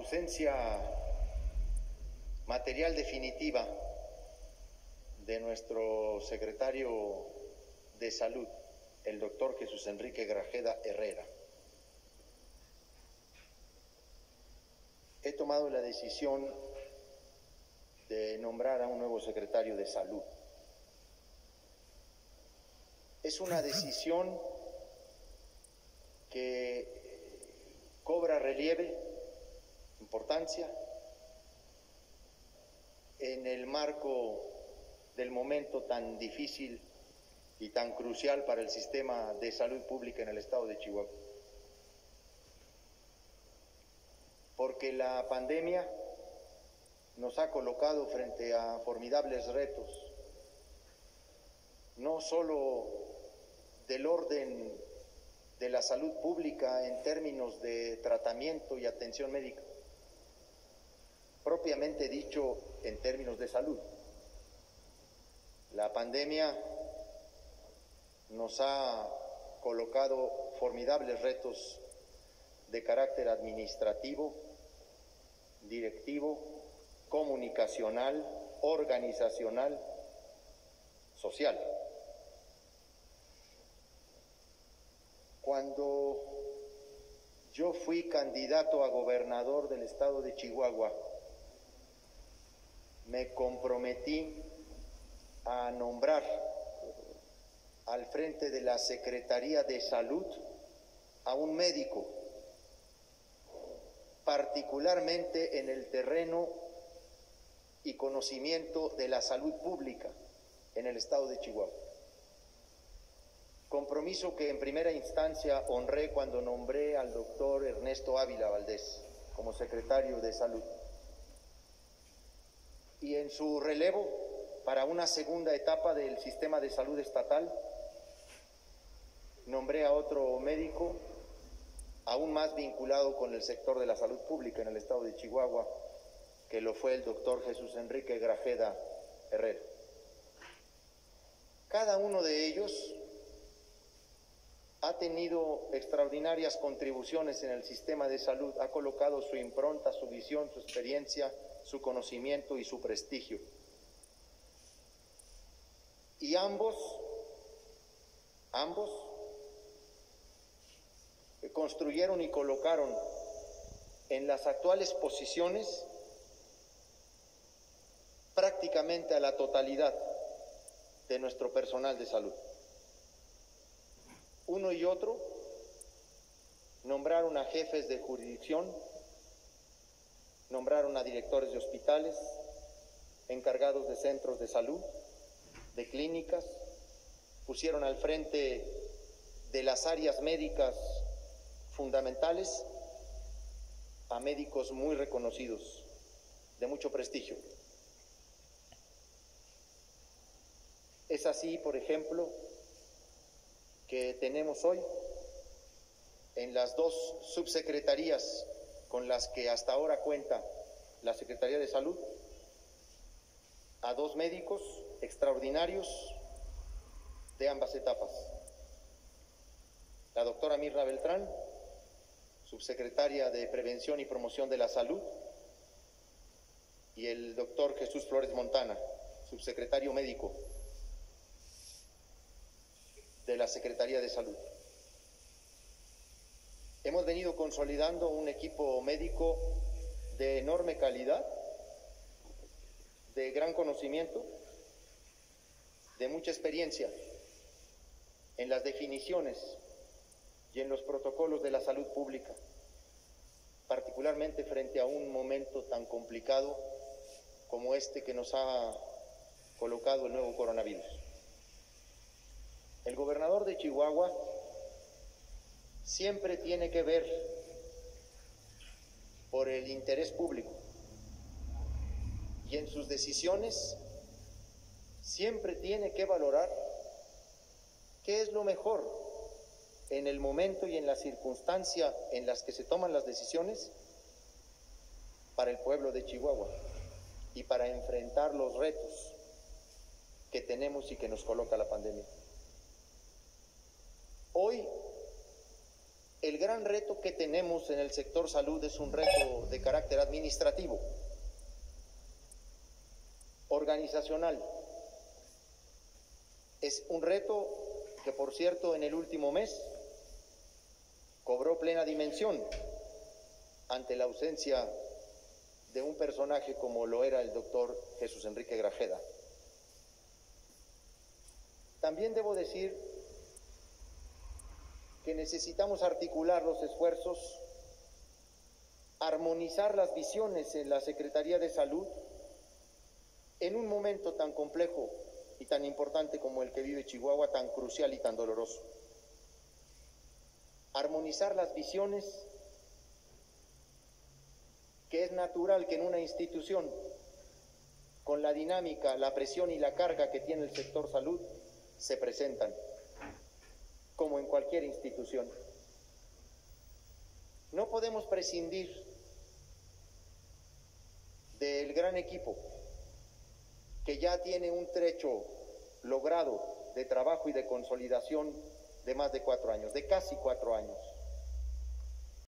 ausencia material definitiva de nuestro secretario de Salud, el doctor Jesús Enrique Grajeda Herrera, he tomado la decisión de nombrar a un nuevo secretario de Salud. Es una decisión que cobra relieve, importancia, en el marco del momento tan difícil y tan crucial para el sistema de salud pública en el estado de Chihuahua. Porque la pandemia nos ha colocado frente a formidables retos, no solo del orden de la salud pública en términos de tratamiento y atención médica, propiamente dicho en términos de salud. La pandemia nos ha colocado formidables retos de carácter administrativo, directivo, comunicacional, organizacional, social. Cuando yo fui candidato a gobernador del estado de Chihuahua, me comprometí a nombrar al frente de la Secretaría de Salud a un médico, particularmente en el terreno y conocimiento de la salud pública en el estado de Chihuahua. Compromiso que en primera instancia honré cuando nombré al doctor Ernesto Ávila Valdés como secretario de Salud. Y en su relevo, para una segunda etapa del sistema de salud estatal, nombré a otro médico aún más vinculado con el sector de la salud pública en el estado de Chihuahua, que lo fue el doctor Jesús Enrique Grajeda Herrera. Cada uno de ellos ha tenido extraordinarias contribuciones en el sistema de salud, ha colocado su impronta, su visión, su experiencia, su conocimiento y su prestigio. Y ambos construyeron y colocaron en las actuales posiciones prácticamente a la totalidad de nuestro personal de salud. Uno y otro nombraron a jefes de jurisdicción, nombraron a directores de hospitales, encargados de centros de salud, de clínicas, pusieron al frente de las áreas médicas fundamentales a médicos muy reconocidos, de mucho prestigio. Es así, por ejemplo, que tenemos hoy en las dos subsecretarías con las que hasta ahora cuenta la Secretaría de Salud a dos médicos extraordinarios de ambas etapas. La doctora Mirna Beltrán, subsecretaria de Prevención y Promoción de la Salud, y el doctor Jesús Flores Montana, subsecretario médico de la Secretaría de Salud. Hemos venido consolidando un equipo médico de enorme calidad, de gran conocimiento, de mucha experiencia en las definiciones y en los protocolos de la salud pública, particularmente frente a un momento tan complicado como este que nos ha colocado el nuevo coronavirus. El gobernador de Chihuahua siempre tiene que ver por el interés público y en sus decisiones siempre tiene que valorar qué es lo mejor en el momento y en la circunstancia en las que se toman las decisiones para el pueblo de Chihuahua y para enfrentar los retos que tenemos y que nos coloca la pandemia. Hoy El gran reto que tenemos en el sector salud es un reto de carácter administrativo, organizacional. Es un reto que, por cierto, en el último mes cobró plena dimensión ante la ausencia de un personaje como lo era el doctor Jesús Enrique Grajeda. También debo decir que necesitamos articular los esfuerzos, armonizar las visiones en la Secretaría de Salud en un momento tan complejo y tan importante como el que vive Chihuahua, tan crucial y tan doloroso. Armonizar las visiones, que es natural que en una institución, con la dinámica, la presión y la carga que tiene el sector salud, se presentan, como en cualquier institución. No podemos prescindir del gran equipo que ya tiene un trecho logrado de trabajo y de consolidación de más de 4 años, de casi 4 años.